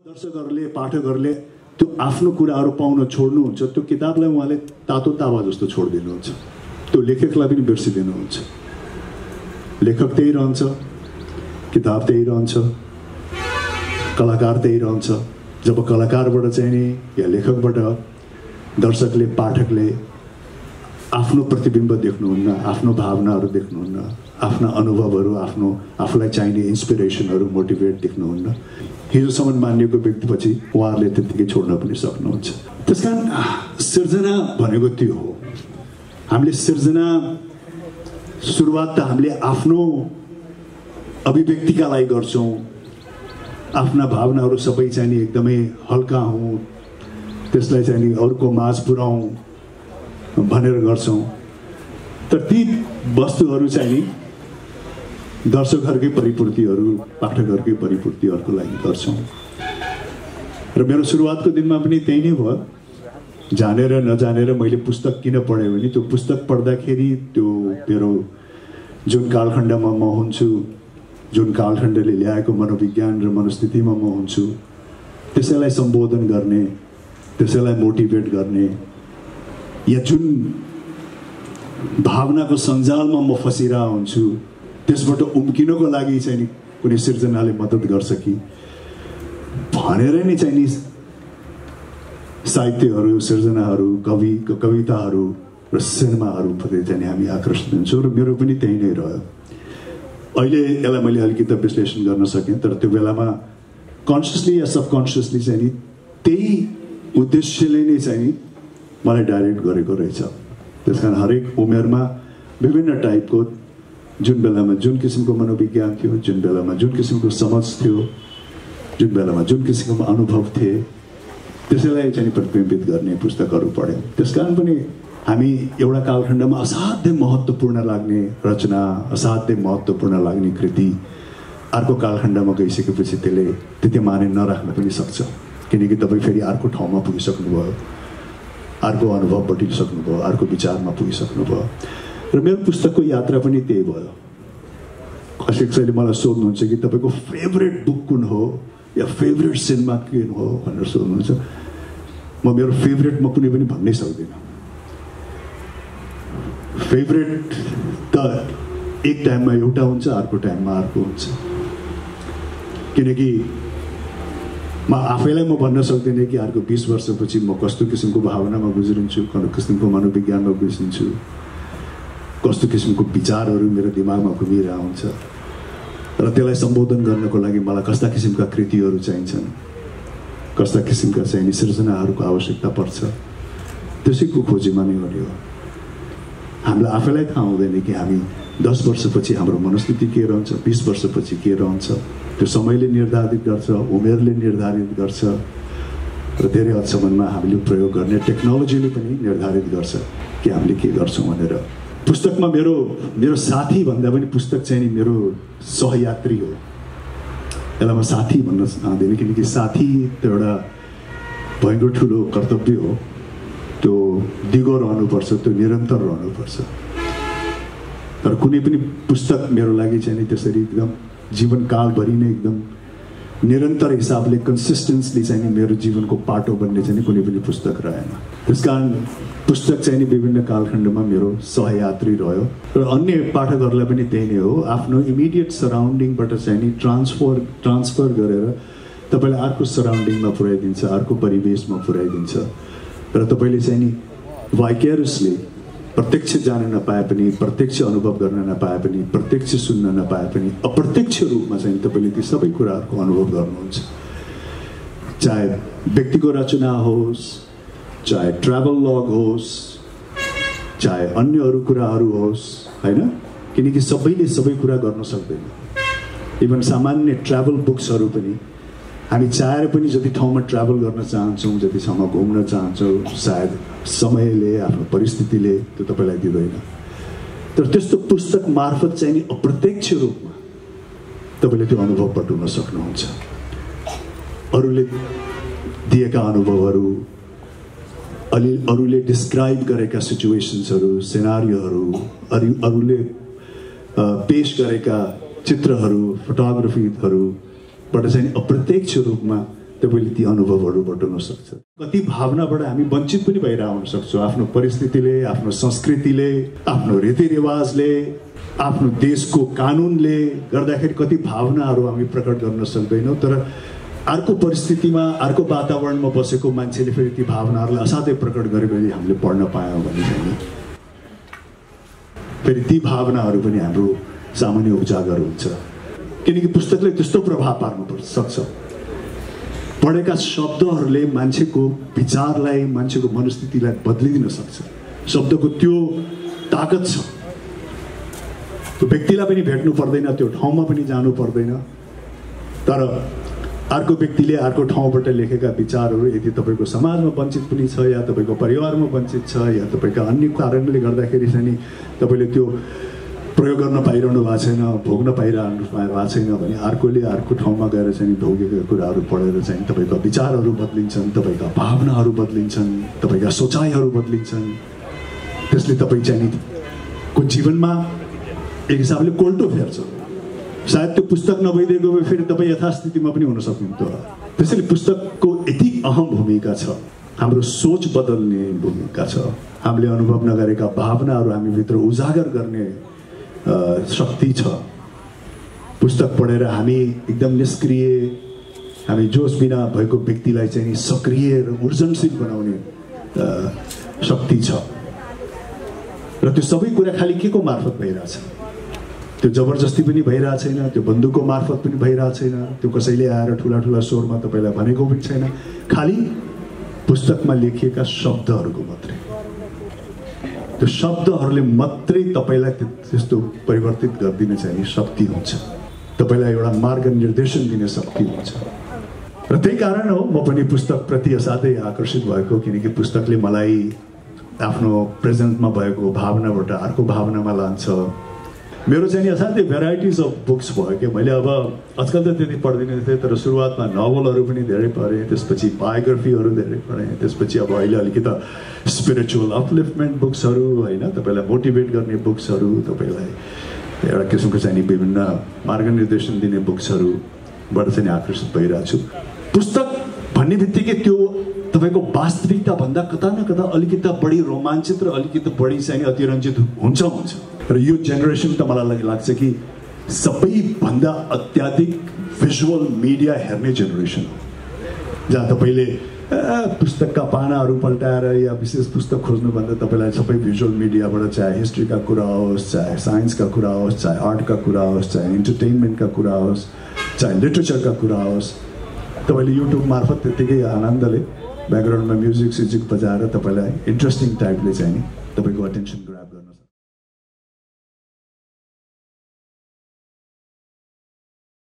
दर्शकहरूले पाठकहरूले त्यो आफ्नो कुराहरू पाउन छोड्नुहुन्छ, त्यो किताबलाई उहाँले तातो तावा जस्तो छोडिदिनुहुन्छ, त्यो लेखकलाई पनि बिर्सिदिनुहुन्छ। लेखक त्यही रहन्छ, किताब त्यही रहन्छ, कलाकार त्यही रहन्छ। जब कलाकारबाट चाहिँ नि या लेखकबाट दर्शकले पाठकले आफ्नो प्रतिबिम्ब देख्नुहुन्न, आफ्नो भावनाहरू देख्नुहुन्न, आफ्ना अनुभवहरू, आफूलाई चाहिने इन्स्पिरेसनहरू, मोटिभेट देख्नुहुन्न, हिजोसम्म मानिएको व्यक्तिपछि उहाँहरूले त्यतिकै छोड्न पनि सक्नुहुन्छ। त्यसकारण सिर्जना भनेको त्यो हो। हामीले सिर्जना सुरुवात त हामीले आफ्नो अभिव्यक्तिका लागि गर्छौँ, आफ्ना भावनाहरू सबै चाहिँ नि एकदमै हल्का हौँ, त्यसलाई चाहिँ नि अरूको माझ पुर्याउँ भनेर गर्छौँ। तर ती वस्तुहरू चाहिँ नि दर्शकहरूकै परिपूर्तिहरू, पाठकहरूकै परिपूर्तिहरूको लागि गर्छौँ। र मेरो सुरुवातको दिनमा पनि त्यही नै भयो। जानेर नजानेर मैले पुस्तक किन पढेँ भने त्यो पुस्तक पढ्दाखेरि त्यो मेरो जुन कालखण्डमा म हुन्छु, जुन कालखण्डले ल्याएको मनोविज्ञान र मनोस्थितिमा म हुन्छु, त्यसैलाई सम्बोधन गर्ने, त्यसैलाई मोटिभेट गर्ने, या जुन भावनाको सञ्जालमा म फसिरहेको हुन्छु त्यसबाट उम्किनको लागि चाहिँ नि कुनै सिर्जनाले मद्दत गर्छ कि भनेर नै चाहिँ नि साहित्यहरू, सिर्जनाहरू, कविताहरू र सिनेमाहरूप्रति चाहिँ नि हामी आकर्षित हुन्छौँ। र मेरो पनि त्यही नै रह्यो। अहिले यसलाई मैले अलिकति विश्लेषण गर्न सकेँ, तर त्यो बेलामा कन्सियसली या सबकन्सियसली चाहिँ नि त्यही उद्देश्यले नै चाहिँ नि मलाई डाइरेक्ट गरेको रहेछ। त्यस कारण हरेक उमेरमा विभिन्न टाइपको, जुन बेलामा जुन किसिमको मनोविज्ञान थियो, जुन बेलामा जुन किसिमको समझ थियो, जुन बेलामा जुन किसिमको अनुभव थिए, त्यसैलाई चाहिँ प्रतिबिम्बित गर्ने पुस्तकहरू पढ्यौँ। त्यस कारण पनि हामी एउटा कालखण्डमा असाध्यै महत्त्वपूर्ण लाग्ने रचना, असाध्यै महत्त्वपूर्ण लाग्ने कृति अर्को कालखण्डमा गइसकेपछि त्यसले त्यति माने नराख्न पनि सक्छ, किनकि तपाईँ फेरि अर्को ठाउँमा पुगिसक्नुभयो, अर्को अनुभव बटिसक्नुभयो, अर्को विचारमा पुगिसक्नुभयो। र मेरो पुस्तकको यात्रा पनि त्यही भयो। कसैले मलाई सोध्नुहुन्छ कि तपाईँको फेभरेट बुक कुन हो या फेभरेट सिनेमा के हो भनेर सोध्नुहुन्छ। म मेरो फेभरेट म कुनै पनि भन्नै सक्दिनँ। फेभरेट त एक टाइममा एउटा हुन्छ, अर्को टाइममा अर्को हुन्छ। किनकि म आफैलाई म भन्न सक्दिनँ कि अर्को 20 वर्षपछि म कस्तो किसिमको भावनामा गुज्रिन्छु, कस्तो किसिमको मनोविज्ञानमा गुज्रिन्छु, कस्तो किसिमको विचारहरू मेरो दिमागमा घुमिरहेको हुन्छ, र त्यसलाई सम्बोधन गर्नको लागि मलाई कस्ता किसिमका कृतिहरू चाहिन्छन्, कस्ता किसिमका चाहिने सिर्जनाहरूको आवश्यकता पर्छ, त्यसैको खोजीमा नै हो। हामीलाई आफैलाई थाहा हुँदैन कि हामी 10 वर्षपछि हाम्रो मनस्थिति के रहन्छ, 20 वर्षपछि के रहन्छ। त्यो समयले निर्धारित गर्छ, उमेरले निर्धारित गर्छ, र धेरै हदसम्ममा हामीले प्रयोग गर्ने टेक्नोलोजीले पनि निर्धारित गर्छ कि हामीले के गर्छौँ भनेर। पुस्तकमा मेरो साथी भन्दा पनि पुस्तक चाहिँ नि मेरो सहयात्री हो। यसलाई म साथी भन्न चाहदिनँ, किनकि साथी त्यो एउटा भयङ्कर ठुलो कर्तव्य हो। त्यो दिगो रहनुपर्छ, त्यो निरन्तर रहनुपर्छ। तर कुनै पनि पुस्तक मेरो लागि चाहिँ नि त्यसरी एकदम जीवनकालभरि नै एकदम निरन्तर हिसाबले कन्सिस्टेन्सली चाहिँ नि मेरो जीवनको पाटो बन्ने चाहिँ नि कुनै पनि पुस्तक रहेन। त्यसकारण पुस्तक चाहिँ नि विभिन्न कालखण्डमा मेरो सहयात्री रह्यो। र अन्य पाठकहरूलाई पनि त्यही नै हो। आफ्नो इमिडिएट सराउन्डिङबाट चाहिँ नि ट्रान्सफर गरेर तपाईँलाई अर्को सराउन्डिङमा पुर्याइदिन्छ, अर्को परिवेशमा पुर्याइदिन्छ, र तपाईँले चाहिँ नि भाइकेरियसली प्रत्यक्ष जान नपाए पनि, प्रत्यक्ष अनुभव गर्न नपाए पनि, प्रत्यक्ष सुन्न नपाए पनि अप्रत्यक्ष रूपमा चाहिँ तपाईँले ती सबै कुराहरूको अनुभव गर्नुहुन्छ। चाहे व्यक्तिको रचना होस्, चाहे ट्राभल लग होस्, चाहे अन्य अरू कुराहरू होस्, होइन? किनकि सबैले सबै कुरा गर्न सक्दैन। इभन सामान्य ट्राभल बुक्सहरू पनि हामी चाहेर पनि जति ठाउँमा ट्राभल गर्न चाहन्छौँ, जति ठाउँमा घुम्न चाहन्छौँ, सायद समयले, आफ्नो परिस्थितिले त्यो तपाईँलाई दिँदैन। तर त्यस्तो पुस्तक मार्फत चाहिँ नि अप्रत्यक्ष रूपमा तपाईँले त्यो अनुभव बटुल्न सक्नुहुन्छ। अरूले दिएका अनुभवहरू, अरूले डिस्क्राइब गरेका सिचुएसन्सहरू, सिनारियोहरू, अरूले पेश गरेका चित्रहरू, फोटोग्राफीहरूबाट चाहिँ अप्रत्यक्ष रूपमा तपाईँले ती अनुभवहरू बटुल्न सक्छ। कति भावनाबाट हामी वञ्चित पनि भएर आउन सक्छौँ, आफ्नो परिस्थितिले, आफ्नो संस्कृतिले, आफ्नो रीतिरिवाजले, आफ्नो देशको कानुनले गर्दाखेरि कति भावनाहरू हामी प्रकट गर्न सक्दैनौँ। तर अर्को परिस्थितिमा, अर्को वातावरणमा बसेको मान्छेले फेरि ती भावनाहरूलाई असाध्यै प्रकट गरेपछि हामीले पढ्न पायौँ भने चाहिँ फेरि ती भावनाहरू पनि हाम्रो सामान्य उजागर हुन्छ। किनकि पुस्तकले त्यस्तो प्रभाव पार्नु सक्छ। पढेका शब्दहरूले मान्छेको विचारलाई, मान्छेको मनस्थितिलाई बदलिदिन सक्छ। शब्दको त्यो ताकत छ। त्यो व्यक्तिलाई पनि भेट्नु पर्दैन, त्यो ठाउँमा पनि जानु पर्दैन, तर अर्को व्यक्तिले अर्को ठाउँबाट लेखेका विचारहरू यदि तपाईँको समाजमा वञ्चित पनि छ, या तपाईँको परिवारमा वञ्चित छ, या तपाईँका अन्य कारणले गर्दाखेरि चाहिँ नि तपाईँले त्यो प्रयोग गर्न पाइरहनु भएको छैन, भोग्न पाइरहनु भएको छैन भने अर्कोले अर्को ठाउँमा गएर चाहिँ भोगेका कुराहरू पढेर चाहिँ तपाईँका विचारहरू बदलिन्छन्, तपाईँका भावनाहरू बदलिन्छन्, तपाईँका सोचाइहरू बदलिन्छन्। त्यसले तपाईँ चाहिँ को जीवनमा एक हिसाबले कोल्टो फेर्छ। सायद त्यो पुस्तक नभइदिएको भए फेरि तपाईँ यथास्थितिमा पनि हुन सक्नुहुन्थ्यो होला। त्यसैले पुस्तकको यति अहम भूमिका छ, हाम्रो सोच बदल्ने भूमिका छ। हामीले अनुभव नगरेका भावनाहरू हामीभित्र उजागर गर्ने शक्ति छ। पुस्तक पढेर हामी एकदम निष्क्रिय, हामी जोस बिना भएको व्यक्तिलाई चाहिँ सक्रिय र ऊर्जनशील बनाउने शक्ति छ। र त्यो सबै कुरा खालि के को मार्फत भइरहेछ? त्यो जबरजस्ती पनि भइरहेको छैन, त्यो बन्दुकको मार्फत पनि भइरहेको छैन, त्यो कसैले आएर ठुला ठुला स्वरमा तपाईँलाई भनेको पनि छैन। खालि पुस्तकमा लेखिएका शब्दहरूको मात्रै, त्यो शब्दहरूले मात्रै तपाईँलाई त्यस्तो परिवर्तित गरिदिने चाहिँ शक्ति हुन्छ, तपाईँलाई एउटा मार्ग निर्देशन दिने शक्ति हुन्छ। र त्यही कारण हो म पनि पुस्तकप्रति असाध्यै आकर्षित भएको, किनकि पुस्तकले मलाई आफ्नो प्रेजेन्टमा भएको भावनाबाट अर्को भावनामा लान्छ। मेरो चाहिँ असाध्यै भेराइटिज अफ बुक्स भयो कि मैले अब आजकल त त्यति पढ्दिनँ थिएँ, तर सुरुवातमा नोभलहरू पनि धेरै पढेँ, त्यसपछि बायोग्राफीहरू धेरै पढेँ, त्यसपछि अब अहिले अलिकति स्पिरिचुअल अपलिफ्टमेन्ट बुक्सहरू, होइन, तपाईँलाई मोटिभेट गर्ने बुक्सहरू, तपाईँलाई एउटा किसिमको चाहिँ विभिन्न मार्गनिर्देशन दिने बुक्सहरूबाट चाहिँ आकर्षित भइरहेको छु। पुस्तक भन्ने बित्तिकै त्यो तपाईँको वास्तविकताभन्दा कता न कता अलिकति बढी रोमाञ्चित र अलिकति बढी चाहिँ अतिरञ्जित हुन्छ। र यो जेनेरेसन त मलाई लाग्छ कि सबैभन्दा अत्याधिक भिजुअल मिडिया हेर्ने जेनेरेसन हो, जहाँ तपाईँले पुस्तकका पानाहरू पल्टाएर या विशेष पुस्तक खोज्नुभन्दा तपाईँलाई सबै भिजुअल मिडियाबाट, चाहे हिस्ट्रीका कुरा होस्, चाहे साइन्सका कुरा होस्, चाहे आर्टका कुरा होस्, चाहे इन्टरटेनमेन्टका कुरा होस्, चाहे लिटरेचरका कुरा होस्, तपाईँले युट्युब मार्फत त्यत्तिकै आनन्दले ब्याकग्राउन्डमा म्युजिक बजाएर तपाईँलाई इन्ट्रेस्टिङ टाइपले चाहिँ तपाईँको अटेन्सन